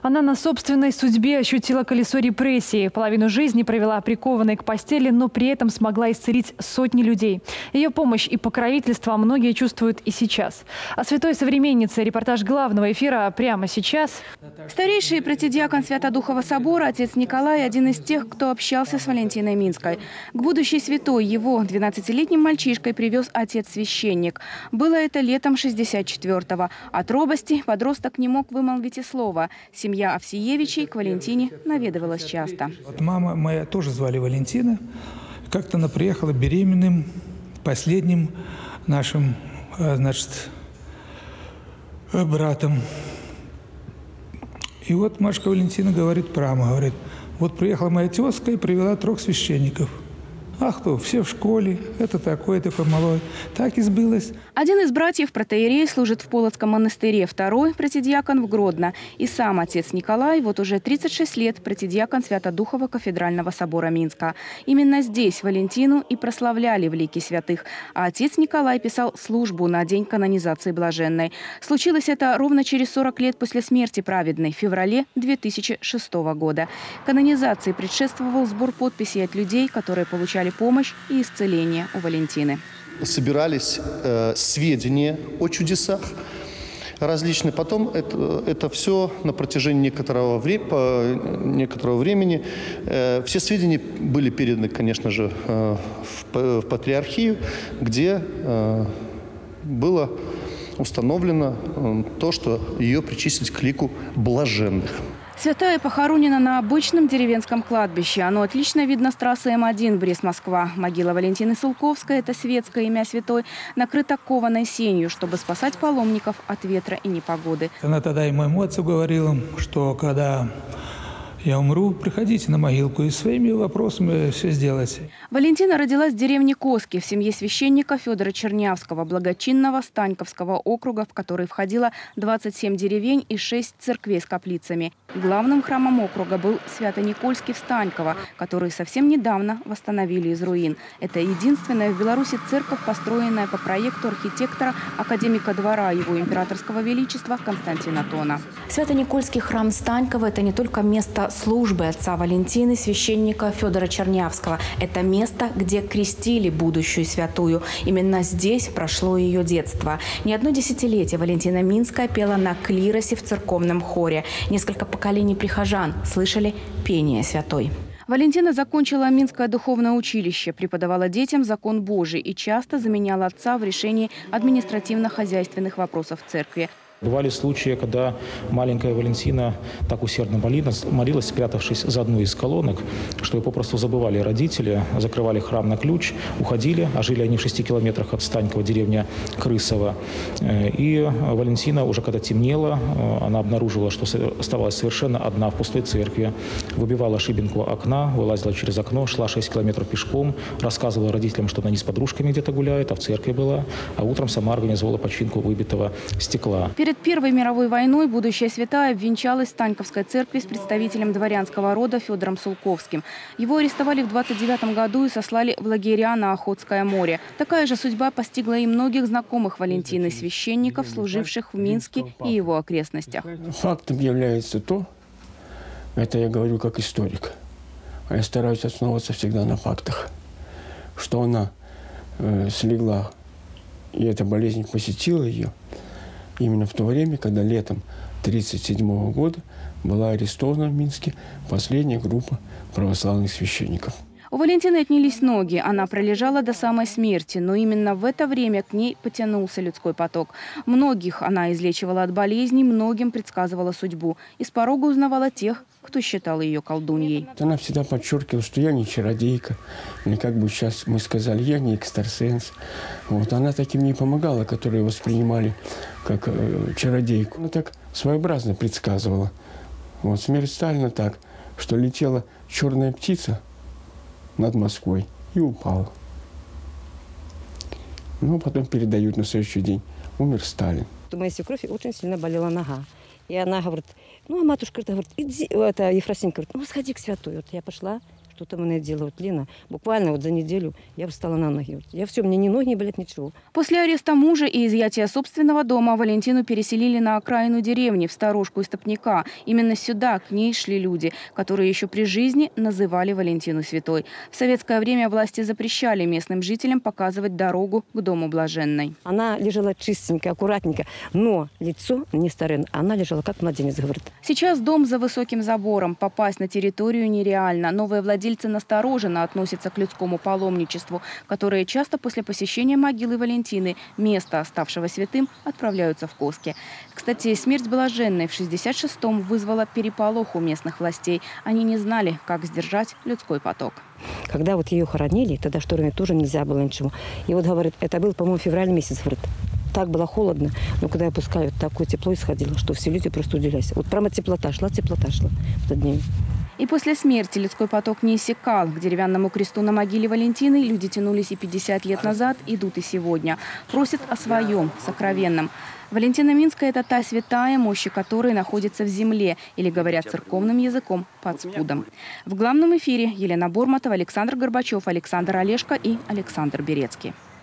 Она на собственной судьбе ощутила колесо репрессий. Половину жизни провела прикованной к постели, но при этом смогла исцелить сотни людей. Ее помощь и покровительство многие чувствуют и сейчас. О святой современнице репортаж главного эфира прямо сейчас. Старейший протодиакон Свято-Духова собора отец Николай – один из тех, кто общался с Валентиной Минской. К будущей святой его 12-летним мальчишкой привез отец-священник. Было это летом 64-го. От робости подросток не мог вымолвить и слова. Семья Овсиевичей к Валентине наведывалась часто. Мама моя тоже звали Валентина. Как-то она приехала беременным, последним нашим, братом. И вот Машка Валентина говорит прямо, говорит, вот приехала моя тезка и привела 3 священников. А кто? Все в школе, это такой малой. Так и сбылось. Один из братьев протоиерей служит в Полоцком монастыре, второй – протодиакон в Гродно. И сам отец Николай вот уже 36 лет протодиакон Свято-Духова кафедрального собора Минска. Именно здесь Валентину и прославляли в лике святых. А отец Николай писал службу на день канонизации блаженной. Случилось это ровно через 40 лет после смерти праведной, в феврале 2006 года. Канонизации предшествовал сбор подписей от людей, которые получали помощь и исцеление у Валентины. Собирались сведения о чудесах различные. Потом это все на протяжении некоторого времени. Все сведения были переданы, конечно же, в патриархию, где было установлено то, что ее причислить к лику блаженных. Святая похоронена на обычном деревенском кладбище. Оно отлично видно с трассы М1 Брест-Москва. Могила Валентины Сылковской, это светское имя святой, накрыта кованой сенью, чтобы спасать паломников от ветра и непогоды. Она тогда и моему отцу говорила, что когда я умру, приходите на могилку и своими вопросами все сделайте. Валентина родилась в деревне Коски в семье священника Федора Чернявского, благочинного Станьковского округа, в который входило 27 деревень и 6 церквей с каплицами. Главным храмом округа был Свято-Никольский в Станьково, который совсем недавно восстановили из руин. Это единственная в Беларуси церковь, построенная по проекту архитектора, академика двора его императорского величества Константина Тона. Свято-Никольский храм Станьково – это не только место службы отца Валентины, священника Федора Чернявского. Это место, где крестили будущую святую. Именно здесь прошло ее детство. Не одно десятилетие Валентина Минская пела на клиросе в церковном хоре. Несколько поколений прихожан слышали пение святой. Валентина закончила Минское духовное училище, преподавала детям закон Божий и часто заменяла отца в решении административно-хозяйственных вопросов в церкви. Бывали случаи, когда маленькая Валентина так усердно молилась, спрятавшись за одну из колонок, что ее попросту забывали родители, закрывали храм на ключ, уходили, а жили они в 6 километрах от Станькова, деревня Крысово. И Валентина, уже когда темнело, она обнаружила, что оставалась совершенно одна в пустой церкви, выбивала шибенку окна, вылазила через окно, шла 6 километров пешком, рассказывала родителям, что она не с подружками где-то гуляет, а в церкви была, а утром сама организовала починку выбитого стекла. Перед Первой мировой войной будущая святая венчалась в Станьковской церкви с представителем дворянского рода Федором Сылковским. Его арестовали в 1929 году и сослали в лагеря на Охотское море. Такая же судьба постигла и многих знакомых Валентины священников, служивших в Минске и его окрестностях. Фактом является то, это я говорю как историк, а я стараюсь основываться всегда на фактах, что она слегла, и эта болезнь посетила ее именно в то время, когда летом 1937 года была арестована в Минске последняя группа православных священников. У Валентины отнялись ноги. Она пролежала до самой смерти, но именно в это время к ней потянулся людской поток. Многих она излечивала от болезней, многим предсказывала судьбу. И с порога узнавала тех, кто считал ее колдуньей. Она всегда подчеркивала, что я не чародейка, или как бы сейчас мы сказали, я не экстрасенс. Вот. Она таким не помогала, которые воспринимали как чародейку. Она так своеобразно предсказывала. Вот. Смерть Сталина так, что летела черная птица над Москвой и упала. Ну, потом передают на следующий день. Умер Сталин. У моей свекрови очень сильно болела нога. И она говорит, ну, а матушка говорит, иди, это Ефросинья говорит, ну, сходи к святой. Вот я пошла, Кто-то мне делает. Лена, буквально вот за неделю я встала на ноги. Я все, мне ни ноги не болят, ничего. После ареста мужа и изъятия собственного дома Валентину переселили на окраину деревни, в сторожку истопника. Именно сюда к ней шли люди, которые еще при жизни называли Валентину святой. В советское время власти запрещали местным жителям показывать дорогу к дому блаженной. Она лежала чистенько, аккуратненько, но лицо не старое. Она лежала как младенец, говорит. Сейчас дом за высоким забором. Попасть на территорию нереально. Новые владельцы настороженно относятся к людскому паломничеству, которые часто после посещения могилы Валентины, места, ставшего святым, отправляются в Коски. Кстати, смерть блаженной в 66-м вызвала переполох у местных властей. Они не знали, как сдержать людской поток. Когда вот ее хоронили, тогда штормить тоже нельзя было ничего. И вот, говорит, это был, по-моему, февраль месяц, говорит. Так было холодно, но когда я пускаю, такое тепло исходило, что все люди просто удивлялись. Вот прямо теплота шла в тот день. И после смерти людской поток не иссякал. К деревянному кресту на могиле Валентины люди тянулись и 50 лет назад, идут и сегодня. Просят о своем, сокровенном. Валентина Минская – это та святая, мощи которой находится в земле, или, говорят церковным языком, под спудом. В главном эфире Елена Бурматова, Александр Горбачев, Александр Олешко и Александр Берецкий.